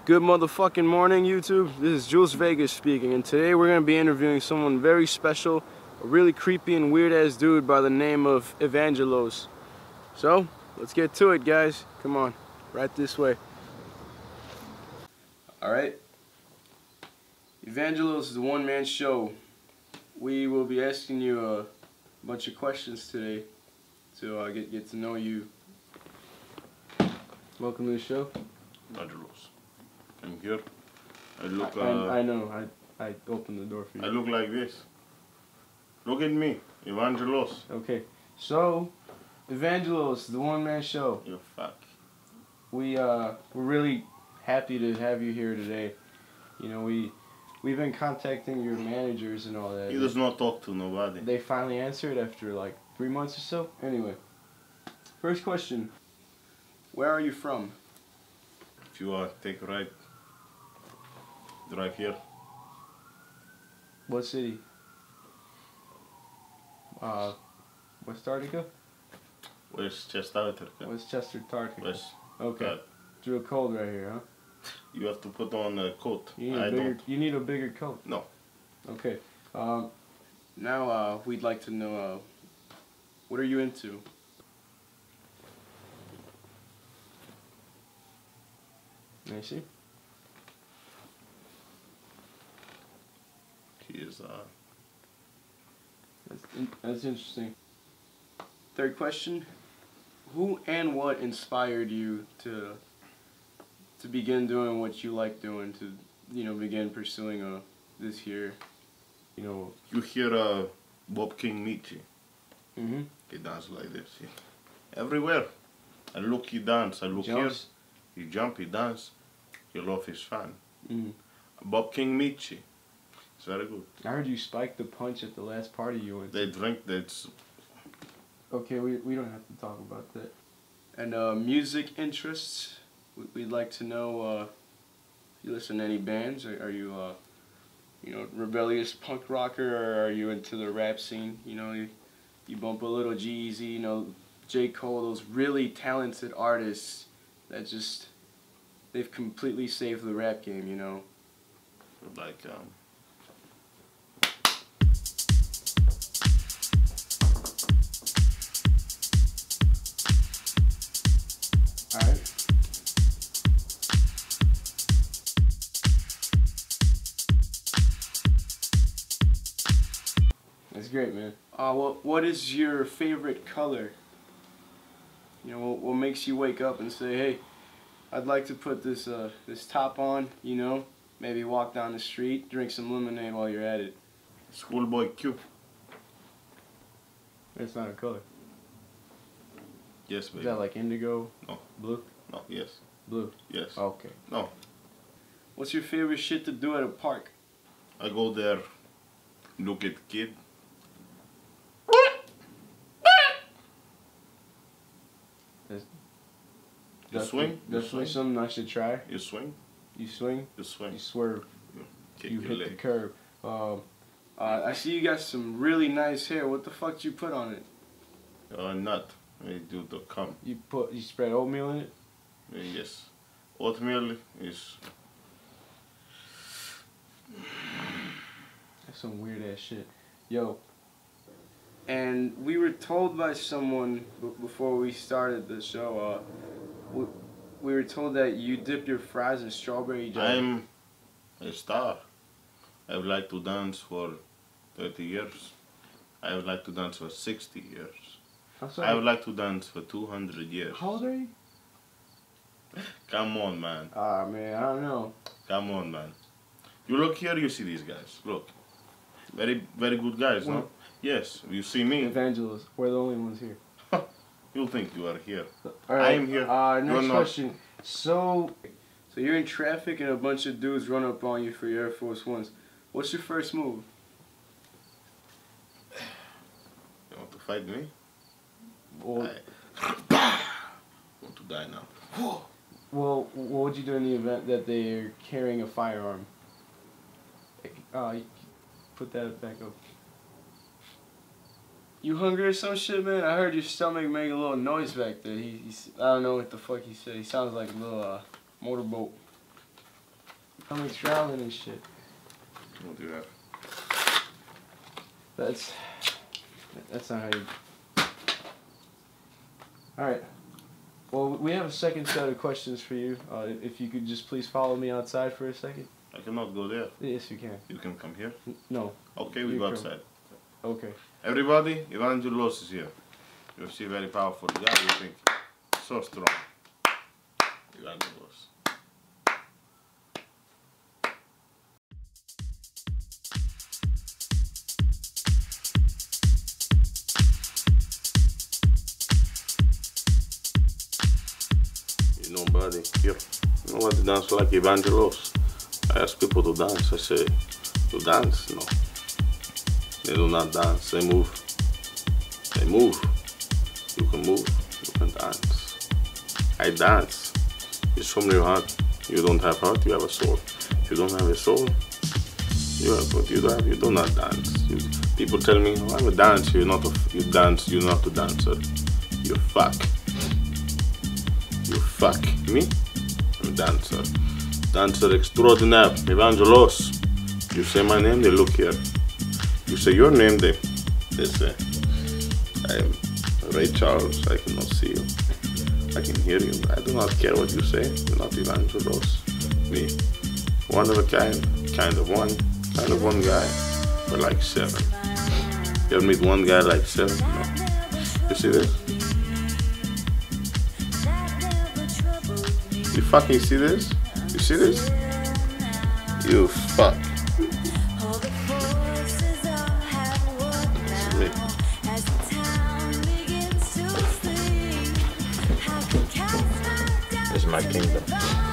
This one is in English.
Good motherfucking morning, YouTube. This is Jules Vegas speaking, and today we're going to be interviewing someone very special, a really creepy and weird-ass dude by the name of Evangelos. So, let's get to it, guys. Come on, right this way. Alright. Evangelos is a one-man show. We will be asking you a bunch of questions today to get to know you. Welcome to the show. Evangelos. I'm here. I look. I know. I opened the door for you. I look like this. Look at me, Evangelos. Okay, so Evangelos, the one-man show. You fuck. We're really happy to have you here today. You know, we've been contacting your managers and all that. He does not talk to nobody. They finally answered after like 3 months or so. Anyway, first question: where are you from? If you take a right, drive here. What city? Westchester? Westchester. Westchester, Tartica. West. Okay. It's real cold right here, huh? You have to put on a coat. You need a bigger coat. No. Okay. Now we'd like to know what are you into? May I see? He is That's interesting. Third question: who and what inspired you to begin doing what you like doing? To begin pursuing this here, You hear Bob King Nietzsche. Mm-hmm. He dances like this. Everywhere. I look, he dance. I look Jumps. here. He jump. He dance. He love his fan. Mm-hmm. Bob King Nietzsche. It's very good. I heard you spiked the punch at the last party you went to. They drink. That's. Okay, we don't have to talk about that. And music interests. We'd like to know if you listen to any bands. Are you rebellious punk rocker, or are you into the rap scene? You bump a little G-Eazy, J. Cole, those really talented artists that just they've completely saved the rap game. Like Alright. That's great, man. What is your favorite color? What makes you wake up and say, hey, I'd like to put this this top on, maybe walk down the street, drink some lemonade while you're at it. Schoolboy Q. That's not a color. Yes, baby. Is that like indigo? No. Blue? No, yes. Blue? Yes. Okay. No. What's your favorite shit to do at a park? I go there, look at kid. You swing. Definitely something I should try. You swing. You swing? You swing. You swerve. Kick You your hit leg. the curb. I see you got some really nice hair. What the fuck did you put on it? Nut. I do the cum. You spread oatmeal in it? Yes. Oatmeal is. That's some weird ass shit. Yo. And we were told by someone before we started the show, we were told that you dip your fries in strawberry jam. I'm a star. I would like to dance for 30 years. I would like to dance for 60 years. I would like to dance for 200 years. How old are you? Come on, man. Man, I don't know. Come on, man. You look here, you see these guys. Look. Very, very good guys, no? Yes, you see me. Evangelos, we're the only ones here. You think you are here. Alright, I am here. Next question. So you're in traffic and a bunch of dudes run up on you for your Air Force Ones. What's your first move? You want to fight me? Well, I want to die now. Well, what would you do in the event that they're carrying a firearm? You put that back up. You hungry or some shit, man? I heard your stomach make a little noise back there. I don't know what the fuck he said. He sounds like a little motorboat. Coming traveling and shit. What do you have? That's not how you... Alright. Well, we have a second set of questions for you. If you could just please follow me outside for a second. I cannot go there. Yes, you can. You can come here? No. Okay, we go outside. Okay. Everybody, Evangelos is here. You see a very powerful guy, you think so strong. Evangelos. You know, buddy, here. Nobody dance like Evangelos. I ask people to dance. I say, you dance? No. They do not dance. They move. They move. You can move. You can dance. I dance. It's from your heart. You don't have heart. You have a soul. If you don't have a soul, you have what you have. You do not dance. People tell me, oh, I'm a dancer. You're not a dancer. You fuck. You fuck me. I'm a dancer. Dancer extraordinaire. Evangelos. You say my name, they look here. You say your name, they say, I am Ray Charles, I cannot see you. I can hear you. I do not care what you say. You're not Evangelos. Me. One of a kind of one guy, but like seven. You ever meet one guy like seven? No. You see this? You fucking see this? You see this? You fuck. This is my kingdom.